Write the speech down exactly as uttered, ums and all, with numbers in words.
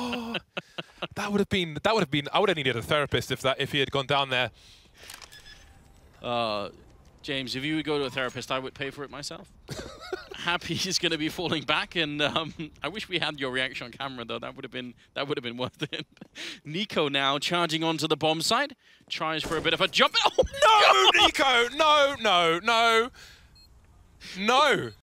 Oh, that would have been. That would have been. I would have needed a therapist if that if he had gone down there. Uh, James, if you would go to a therapist, I would pay for it myself. Happy is going to be falling back, and um, I wish we had your reaction on camera though. That would have been that would have been worth it. NiKo now charging onto the bomb side, tries for a bit of a jump. Oh no, NiKo! No, no, no, no!